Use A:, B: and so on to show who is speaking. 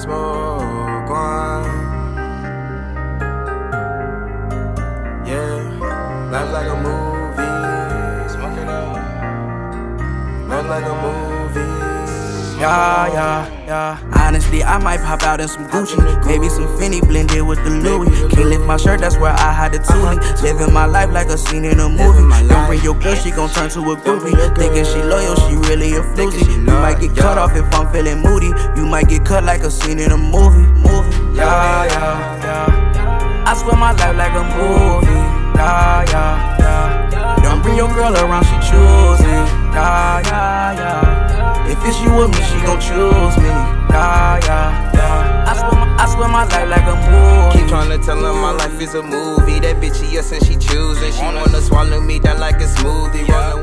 A: smoke one. Yeah, life like a movie. Smoke it up. Life like a movie.
B: Yeah. Honestly, I might pop out in some Gucci, maybe some Fendi blended with the Louis. Can't lift my shirt, that's where I hide the toolie. Living my life like a scene in a movie. Don't bring your girl, she gon' turn to a groupie. Thinking she loyal, she really a floozy. You might get cut off if I'm feeling moody. You might get cut like a scene in a movie. Yeah. I swear my life like a movie. Yeah. Don't bring your girl around, she choosing. Yeah. If it's you with me, she gon' choose me. I swear my life like a movie.
A: Keep tryna tell her my life is a movie. That bitch, yes, and she choosing. She wanna swallow me down like a smoothie.